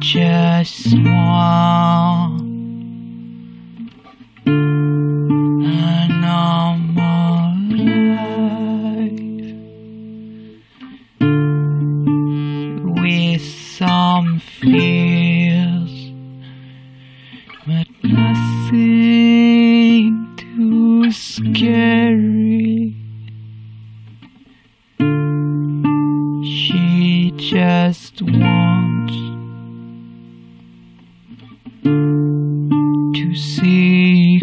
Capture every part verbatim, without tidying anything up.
just want a normal life with some fears, but nothing too scary. She just wants to see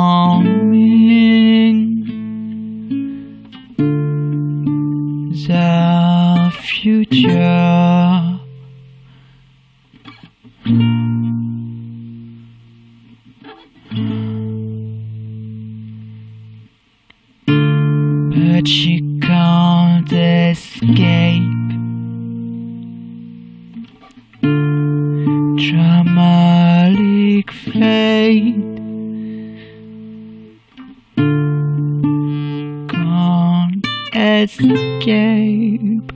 coming the future. But she can't escape dramatic fate. Can't escape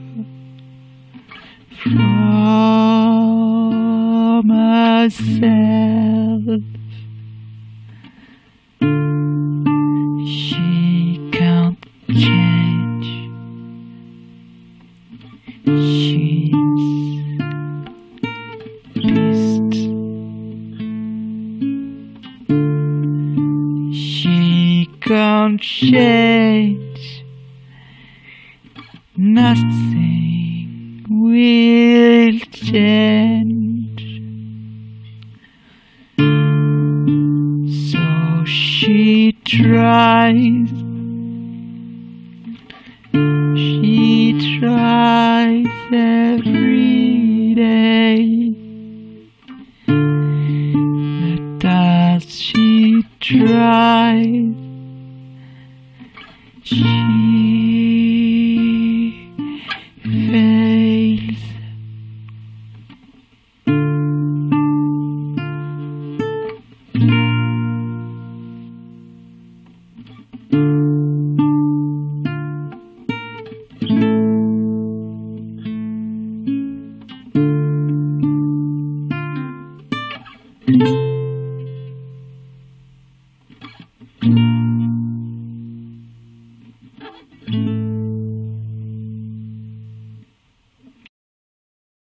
from herself. She can't change. She's beast. She can't change. Nothing will change. So she tries. She tries every day. But as she tries, she fails. Thank you.